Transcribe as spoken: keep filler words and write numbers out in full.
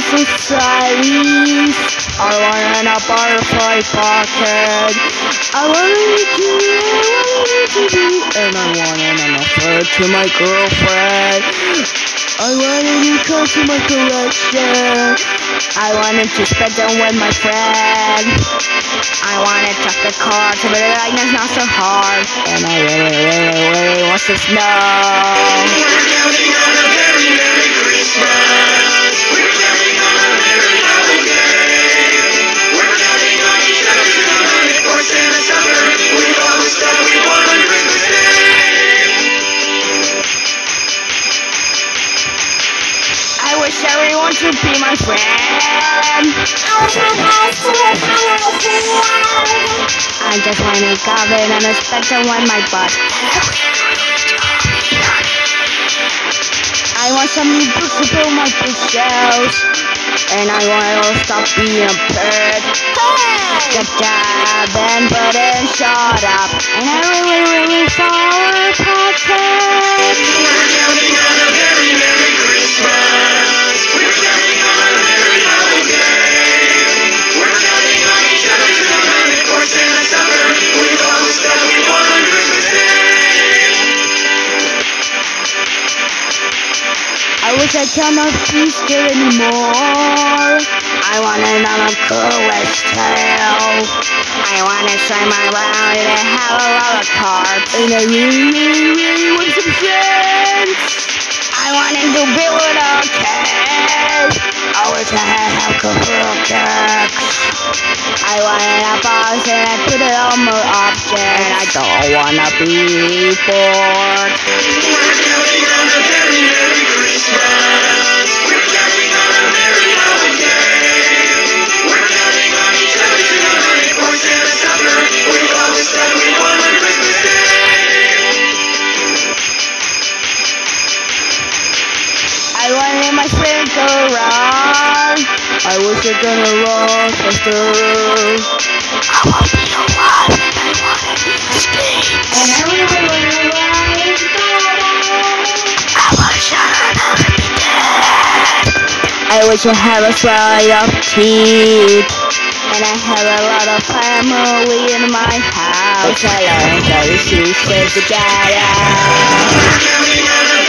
society. I want a butterfly pocket. I want it to be, I want it to be, and I want an offer to my girlfriend. I wanted to come to my collection. I wanted to spend them with my friend. I wanted to take the car to be like it's not so hard. And I really, really, really want to snow. We're counting on a very Merry Christmas. We're counting on a merry holiday. We're counting on each other tonight for Santa supper with all the stuff we want on Christmas Day. I wish everyone could be my friend. I just want a goblin and a spectre on my butt. I want some new books to fill my bookshelves. And I want to stop being a bird. Hey! Jab and but then shut up. And I really, really follow a podcast. We're counting on a very Merry Christmas. We're counting on a merry holiday. We're counting on each other tonight for Santa supper with all the stuff we want on Christmas Day. I wish I cannot be scared anymore. I want another coolest tail. I want to swim around and have a lot of cards. And I really, really, really want some friends. I wanted to build a cake. I wish I had help for a cake. I wanted a box and I put it on my object. And I don't wanna be bored. We're counting on a very Merry Christmas. We're counting on a merry holiday. We're counting on each other tonight for Santa supper with all the stuff we want on Christmas Day. I wanted my friend to run. I wish I could run faster. I want to be alive and I want to be speed. And I really, really want to I wish I could never be dead. I wish I had a fly of teeth. And I have a lot of family in my house. I learned how to see together. We're counting on a